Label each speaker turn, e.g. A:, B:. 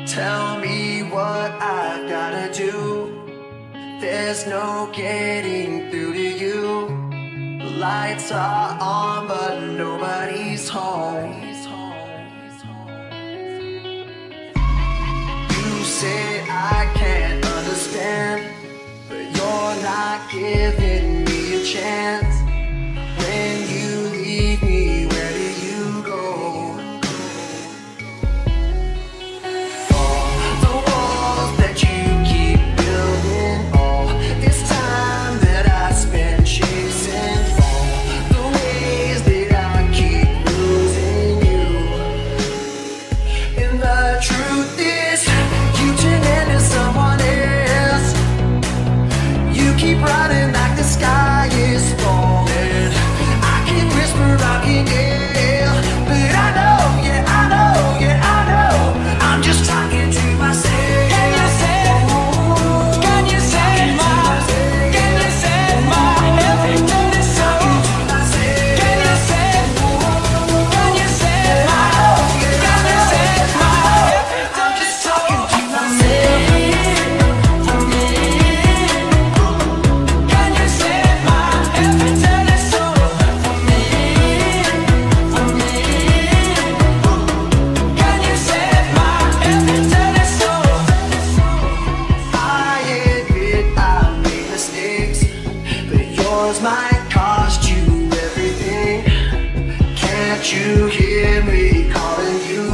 A: Tell me what I've gotta do. There's no getting through to you. The lights are on, but nobody's home. You say I can't understand, but you're not giving me a chance. When you leave me, where do you go? All the walls that you keep building, all this time that I spent chasing, all the ways that I keep losing you. And the truth is, you turn into someone else. You keep running like the sky is falling. I can whisper, I can yell, but I know, yeah, I know, yeah, I know, I'm just talking to myself.
B: Can you save my every dirty soul? Can you save my every dirty soul? For me, can you save my every dirty soul? For me, can you save my every dirty soul?
A: I admit I made mistakes, but yours might cost you everything. Can't you hear me calling you